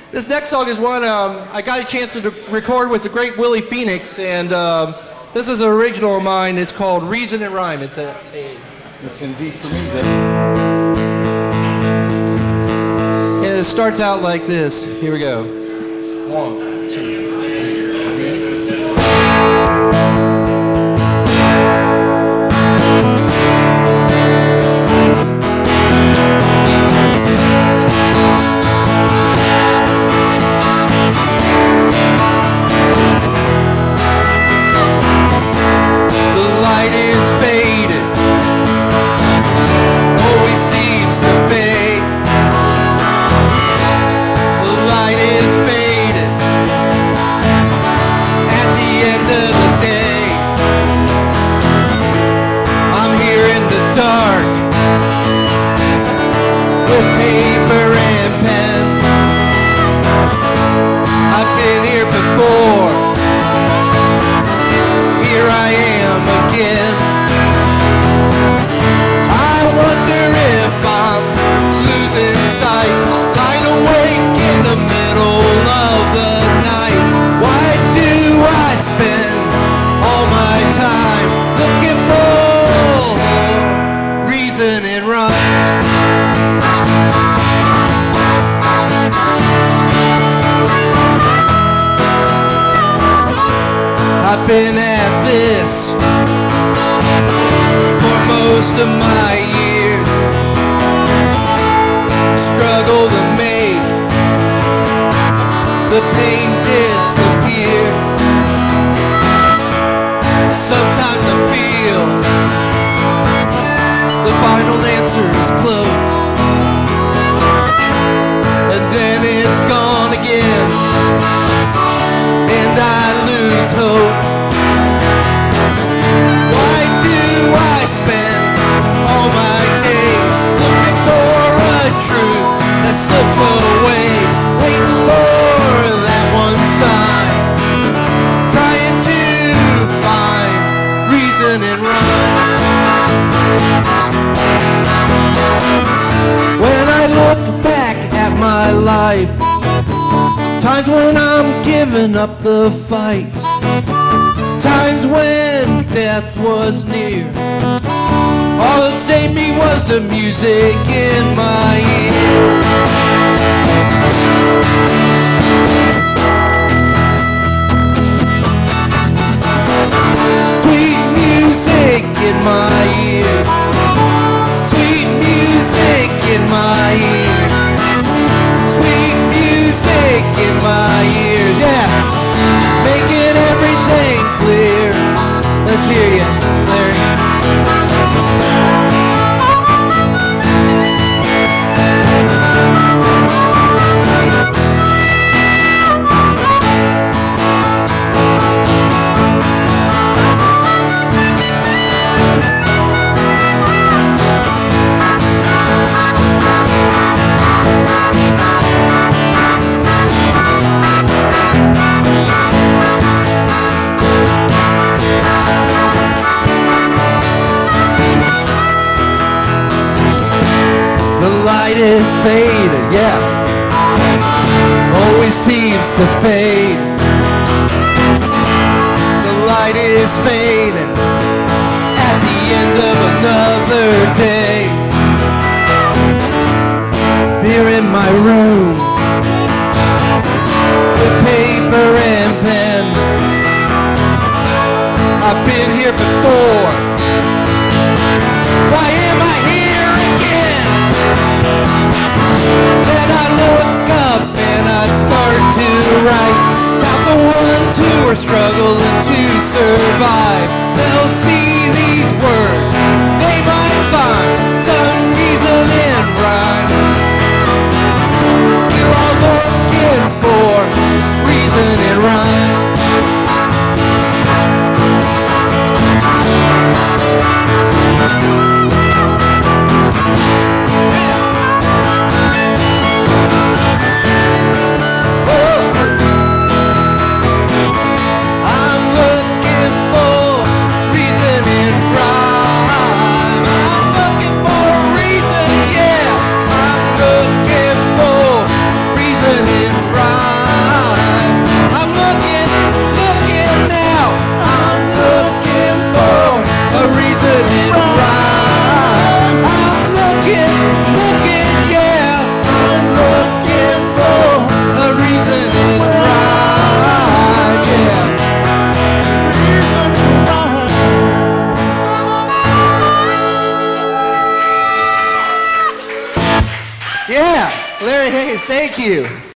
This next song is one I got a chance to record with the great Willie Phoenix, and this is an original of mine. It's called Reason and Rhyme. It's in D for me. And it starts out like this. Here we go. 1, 2. I've been at this for most of my years, struggle to make the pain disappear. Sometimes I feel the final answer is close, and then it's gone again, and I lose hope. Why do I spend all my days looking for a truth that slips away, waiting for that one sign, trying to find reason and rhyme? When I look back at my life, times when I'm giving up the fight, times when death was near, all that saved me was the music in my ear. Sweet music in my ear, sweet music in my ear, sweet music in my ears, yeah, making everything clear. Let's hear you, Larry. Is faded, yeah, always seems to fade. The light is fading at the end of another day. Here in my room with paper and pen, I've been here before. Why am I here again? Then I look up and I start to write about the ones who are struggling to survive. They'll see these words, they might find some reason in rhyme. We're all looking for reason in rhyme. I'm looking for Larry Hayes, thank you.